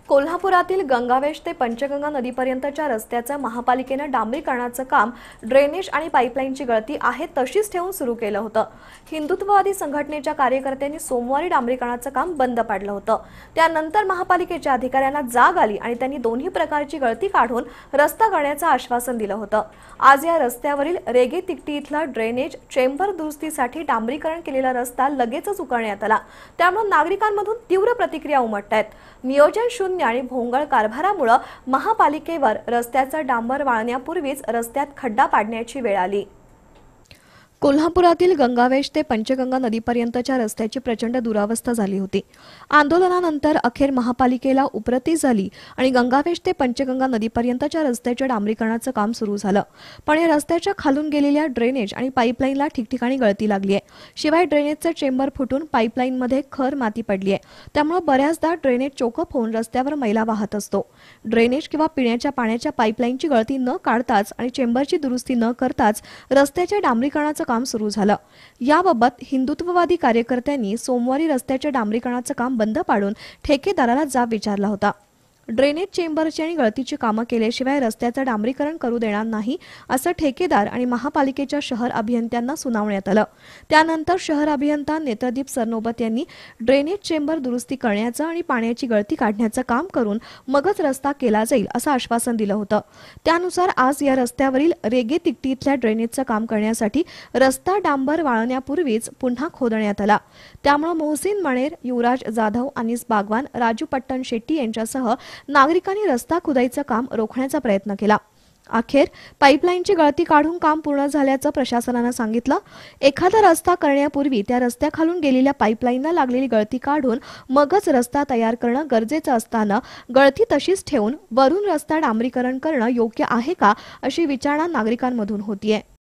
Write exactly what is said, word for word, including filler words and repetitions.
कोल्हापुरातील गंगावेश ते पंचगंगा नदीपर्यंतच्या रस्त्याचं महापालिकेनं डांबरीकरणाचं काम ड्रेनेज आणि पाईपलाईनची गळती आहे तशीच ठेवून सुरू केलं होतं। हिंदुत्ववादी संघटनेच्या कार्यकर्त्यांनी सोमवारी डांबरीकरणाचं काम बंद पाडलं होतं। त्यानंतर महापालिकेच्या अधिकाऱ्यांना जाग आली आणि त्यांनी दोन्ही प्रकारची गळती काढून रस्ता करण्याचं आश्वासन दिलं होतं। आज या रस्त्यावरील रेगे तिकटी इथला ड्रेनेज चेंबर दुरुस्तीसाठी डांबरीकरण केलेला रस्ता लगेचच उकरण्यात आला। त्यामुळे नागरिकांमधून तीव्र प्रतिक्रिया उमटतायत। नियोजन शून्य आणि भोंगळ कारभारामुळे महापालिकेवर रस्त्याचं डांबर वाळण्यापूर्वीच रस्त्यात खड्डा पाडण्याची वेळ आली। कोल्हापुरातील गंगावेश ते पंचगंगा नदीपर्यंतच्या रस्त्याची प्रचंड दुरावस्था झाली होती। आंदोलनानंतर अखेर महापालिकेला उपरती झाली आणि गंगावेश ते पंचगंगा नदीपर्यंतच्या रस्त्याच्या डांबरीकरणाचं काम सुरू झालं। पण या रस्त्याच्या खालून गेलेल्या ड्रेनेज आणि पाईपलाईनला ठिकठिकाणी गळती लागली आहे। शिवाय ड्रेनेजचं चेंबर फुटून पाईपलाईनमध्ये खर माती पडली आहे। त्यामुळे बऱ्याचदा ड्रेनेज चोकअप होऊन रस्त्यावर मैला वाहत असतो। ड्रेनेज किंवा पिण्याच्या पाण्याच्या पाईपलाईनची गळती न काढताच आणि चेंबरची दुरुस्ती न करताच रस्त्याच्या डांबरीकरणाचं काम सुरू झालं। याबाबत हिंदुत्ववादी कार्यकर्त्यांनी सोमवारी रस्त्याच्या डांबरीकरणाचं काम बंद पाडून ठेकेदाराला जाब विचारला होता। ड्रेनेज चेंबरची आणि गळतीची कामं केल्याशिवाय रस्त्याचं डांबरीकरण करू देणार नाही असं ठेकेदार आणि महापालिकेच्या शहर अभियंत्यांना सुनावण्यात आलं। त्यानंतर शहर अभियंता नेत्रदीप सरनोबत यांनी ड्रेनेज चेंबर दुरुस्ती करण्याचं आणि पाण्याची गळती काढण्याचं काम करून मगच रस्ता केला जाईल असं आश्वासन दिलं होतं। त्यानुसार आज या रस्त्यावरील रेगे तिकटी इथल्या ड्रेनेजचं काम करण्यासाठी रस्ता डांबर वाळण्यापूर्वीच पुन्हा खोदण्यात आला। त्यामुळे मोहसिन मणेर, युवराज जाधव, अनीस बागवान, राजू पट्टण शेट्टी यांच्यासह नागरिकांनी रस्ता खुदाईचं काम रोखण्याचा प्रयत्न केला। अखेर पाईपलाईनची गळती काढून काम पूर्ण झाल्याचं प्रशासनानं सांगितलं। एखादा रस्ता करण्यापूर्वी त्या रस्त्याखालून गेलेल्या पाईपलाईनला लागलेली गळती काढून मगच रस्ता तयार करणं गरजेचं असताना गळती तशीच ठेवून वरून रस्ता डांबरीकरण करणं योग्य आहे का अशी विचारणा नागरिकांमधून होतीये।